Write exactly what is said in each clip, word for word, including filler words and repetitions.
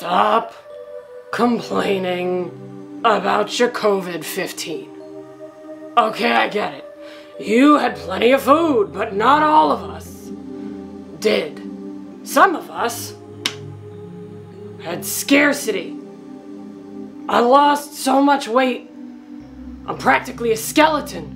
Stop complaining about your COVID fifteen. Okay, I get it. You had plenty of food, but not all of us did. Some of us had scarcity. I lost so much weight, I'm practically a skeleton.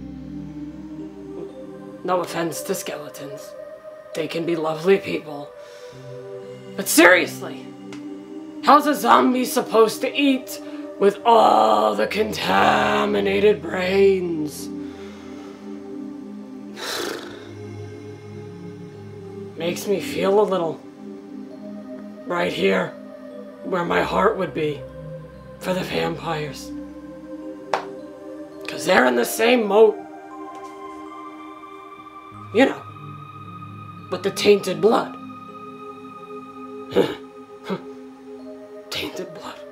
No offense to skeletons. They can be lovely people. But seriously, how's a zombie supposed to eat with all the contaminated brains? Makes me feel a little right here where my heart would be for the vampires. Cause they're in the same moat. You know, with the tainted blood. Tainted blood.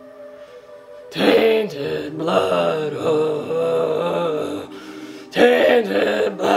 Tainted blood. Oh, tainted blood.